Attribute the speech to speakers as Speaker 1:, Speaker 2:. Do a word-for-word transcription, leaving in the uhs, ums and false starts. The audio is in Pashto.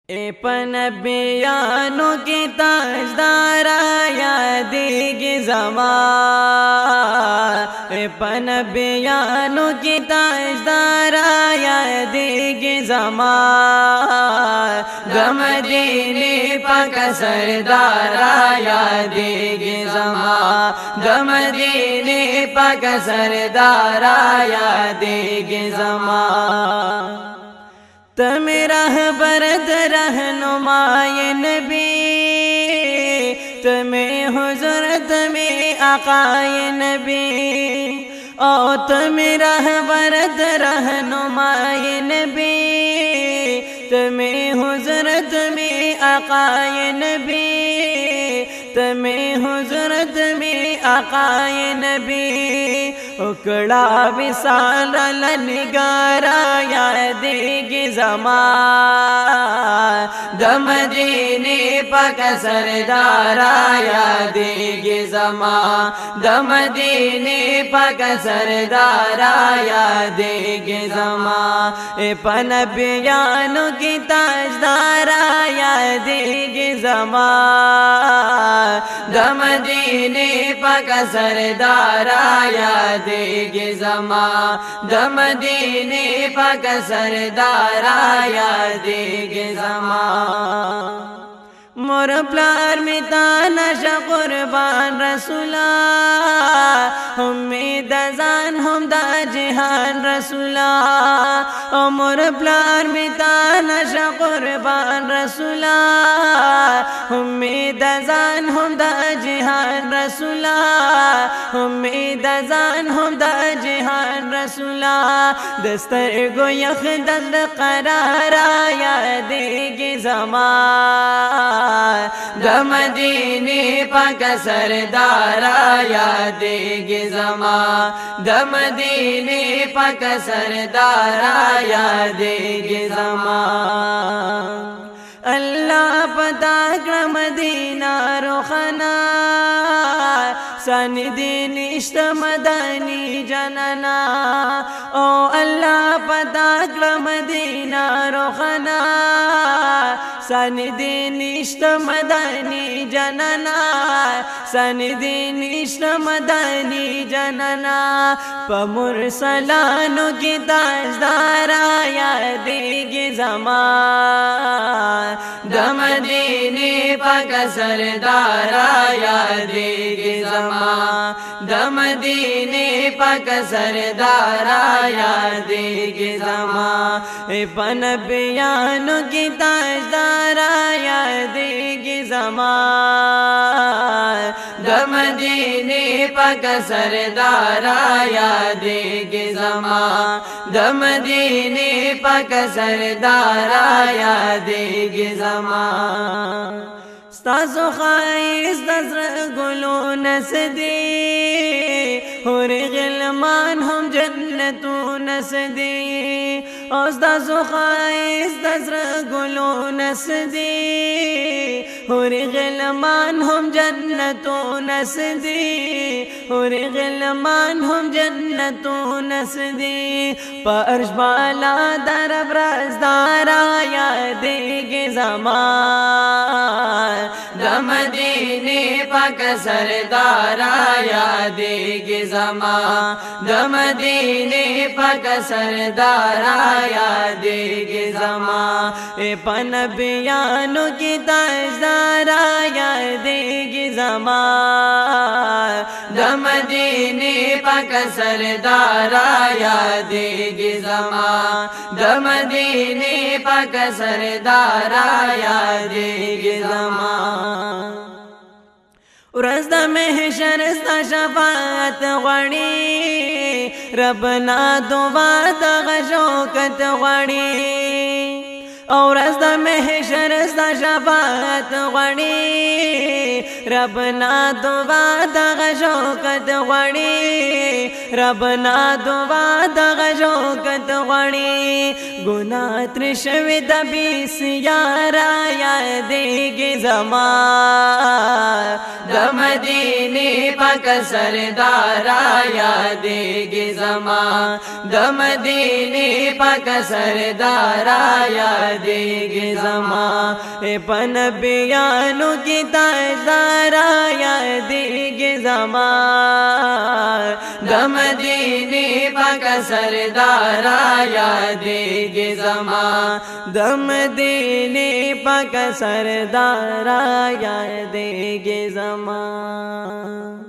Speaker 1: اے پنبیانو کی تاجدارا یادیگی زمان، اے پنبیانو کی تاجدارا یادیگی زمان، غم دینی پاک سردارا یادیگی زمان، غم دینی پاک سردارا یادیگی زمان، تمی رہبر رہنمائے نبی، تمی حضور تمی آقائے نبی، او تمی رہبر رہنمائے نبی، تمی حضور تمی آقائے نبی، تمی حضور تمی آقائے نبی، اکڑا وصال لنگارا یادیگی زمان، دم دینی پاک سردارا یادیگی زمان، دم دینی پاک سردارا یادیگی زمان، اے پنبیانو کی تاجدارا یادیگی زمان، دم دینی پاک سردارا یادیگی زمان، دم دینی پاک سردارا یادیگی زمان، مور پلار می تانشا قربان رسولا، امید ازان ہم دا جہان رسولا، مور پلار می تانشا قربان رسولا، امید ازان ہم دا جہان رسولا، امید ازان ہم دا جہان رسولا، دستر گو یخ دل قرارا یادیگی زمان، دم دینی پاک سردارا یادیگی زمان، دم دینی پاک سردارا یادیگی زمان، اللہ پتا کرم مدینہ روخنا، سانی دین اشت مدانی جننا، او اللہ پتا کرم مدینہ روخنا، سانی دین اشت مدانی جننا، سانی دین اشت مدانی جننا، پا مرسلانو کی تاجدارا یادیگی زمان، دم دینی پاک سردارا یادیگی زمان، دم دینی پاک سردارا یادیگی زمان، اے پنبیانو کی تاجدارا یادیگی زمان، دم دینی پاک سردارا یادیگی زمان، دم دینی پاک سردارا یادیگی زمان، ستاسو خائز دزر گلو نسدی، اور غلمان ہم جنتو نسدی، اور ستاسو خائز دزر گلو نسدی، اور غلمان ہم جنتو نسدی، اور غلمان ہم جنتو نسدی، پا عرش بالا درب رازدارا یادیگی زمان، دم دینی پاک سردارا یادیگی زمان، دم دینی پاک سردارا یادیگی زمان، اے پنبیانو کی تاجدارا یادیگی زمان، دم دینی پاک سردارا یادیگی زمان، دم دینی پاک سردارا یادیگی زمان، ورځ د محشر ستا شفاعت غواړي، ربنا دعا د غشوکت غواړي، او ورځ د محشر ستا شفاعت غواړي، ربنا دعا د غشوکت غواړي، ربنا دعا د غشوکت غواړي، گناہ تر شوی د بسیارا یادیگی زمان، دم دینی پاک سردارا یادیگی زمان، دم دینی پاک سردارا یادیگی यादेगी ज़मा ए पन बियानु की ताज़ारा यादेगी ज़मा दमदीने पाक सरदारा यादेगी ज़मा दमदीने पाक सरदारा यादेगी ज़मा।